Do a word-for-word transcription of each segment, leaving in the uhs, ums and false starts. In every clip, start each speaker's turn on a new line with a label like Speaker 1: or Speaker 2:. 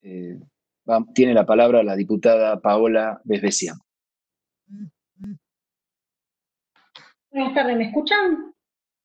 Speaker 1: eh, va, tiene la palabra la diputada Paola Besbesian.
Speaker 2: Buenas tardes, ¿me escuchan?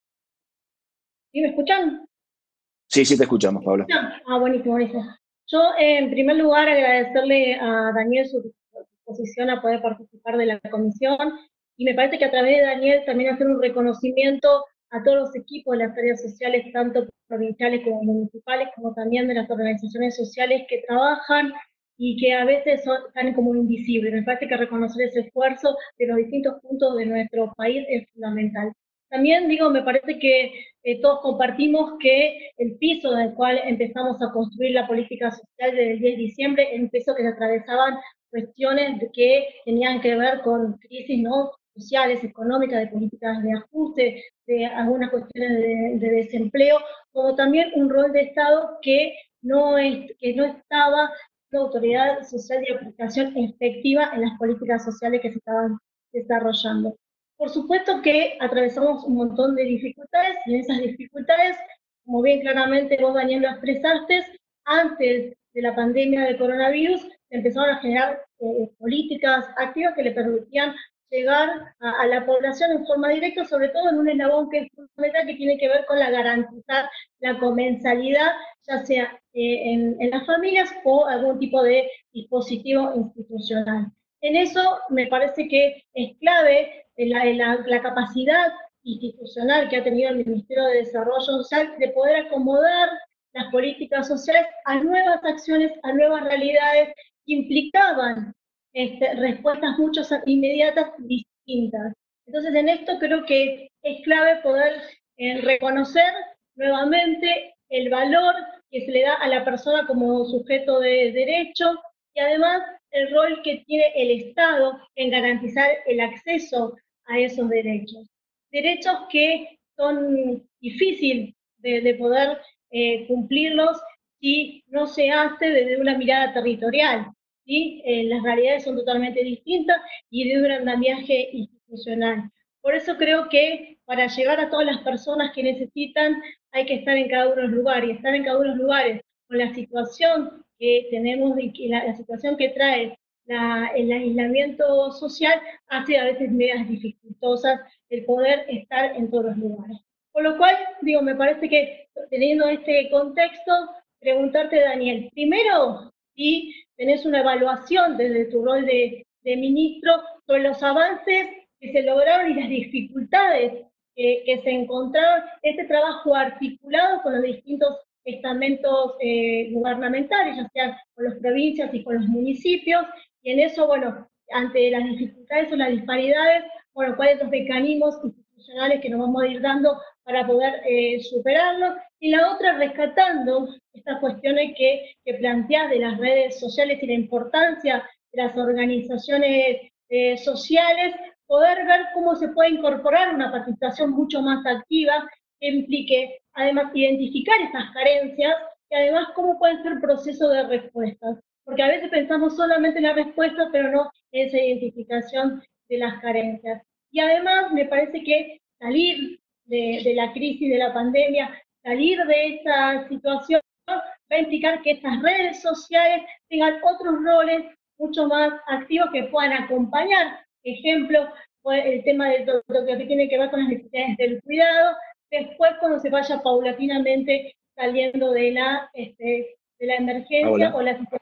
Speaker 2: ¿Sí me escuchan?
Speaker 1: Sí, sí te escuchamos, Paola.
Speaker 2: Ah, buenísimo, buenísimo. Yo, eh, en primer lugar, agradecerle a Daniel su disposición a poder participar de la comisión, y me parece que a través de Daniel también hacer un reconocimiento a todos los equipos de las áreas sociales, tanto provinciales como municipales, como también de las organizaciones sociales que trabajan y que a veces son, están como invisibles. Me parece que reconocer ese esfuerzo de los distintos puntos de nuestro país es fundamental. También, digo, me parece que eh, todos compartimos que el piso del cual empezamos a construir la política social desde el diez de diciembre, el piso que se atravesaban cuestiones que tenían que ver con crisis, ¿no?, sociales, económicas, de políticas de ajuste, de algunas cuestiones de, de desempleo, como también un rol de Estado que no, es, que no estaba la autoridad social de aplicación efectiva en las políticas sociales que se estaban desarrollando. Por supuesto que atravesamos un montón de dificultades, y en esas dificultades, como bien claramente vos, Daniel, lo expresaste, antes de la pandemia del coronavirus, empezaron a generar eh, políticas activas que le permitían llegar a, a la población en forma directa, sobre todo en un eslabón que es fundamental, que tiene que ver con la garantizar la comensalidad, ya sea eh, en, en las familias o algún tipo de dispositivo institucional. En eso me parece que es clave la, la, la capacidad institucional que ha tenido el Ministerio de Desarrollo Social de poder acomodar las políticas sociales a nuevas acciones, a nuevas realidades que implicaban este, respuestas mucho inmediatas distintas. Entonces, en esto creo que es clave poder eh, reconocer nuevamente el valor que se le da a la persona como sujeto de derecho, y además el rol que tiene el Estado en garantizar el acceso a esos derechos. Derechos que son difíciles de, de poder eh, cumplirlos si no se hace desde una mirada territorial, ¿sí? Eh, las realidades son totalmente distintas y de un andamiaje institucional. Por eso creo que para llegar a todas las personas que necesitan hay que estar en cada uno de los lugares, y estar en cada uno de los lugares con la situación que tenemos, la, la situación que trae la, el aislamiento social, hace a veces medias dificultosas el poder estar en todos los lugares. Por lo cual, digo, me parece que teniendo este contexto, preguntarte, Daniel, primero, si tenés una evaluación desde tu rol de, de ministro sobre los avances que se lograron y las dificultades que, que se encontraron, este trabajo articulado con los distintos estamentos eh, gubernamentales, ya sean con las provincias y con los municipios, y en eso, bueno, ante las dificultades o las disparidades, bueno, cuáles son los mecanismos institucionales que nos vamos a ir dando para poder eh, superarlo, y la otra rescatando estas cuestiones que, que planteás de las redes sociales y la importancia de las organizaciones eh, sociales, poder ver cómo se puede incorporar una participación mucho más activa que implique, además, identificar estas carencias y además cómo pueden ser procesos de respuestas. Porque a veces pensamos solamente en la respuesta, pero no en esa identificación de las carencias. Y además me parece que salir de, de la crisis de la pandemia, salir de esta situación, va a implicar que estas redes sociales tengan otros roles mucho más activos que puedan acompañar. Ejemplo, el tema de todo lo que tiene que ver con las necesidades del cuidado, después cuando se vaya paulatinamente saliendo de la, este, de la emergencia. Hola. O la situación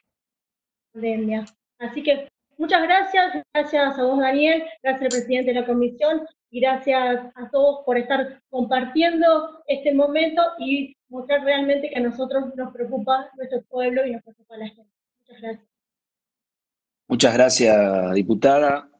Speaker 2: de pandemia. Así que muchas gracias, gracias a vos, Daniel, gracias al presidente de la comisión, y gracias a todos por estar compartiendo este momento y mostrar realmente que a nosotros nos preocupa nuestro pueblo y nos preocupa la gente. Muchas gracias.
Speaker 1: Muchas gracias, diputada.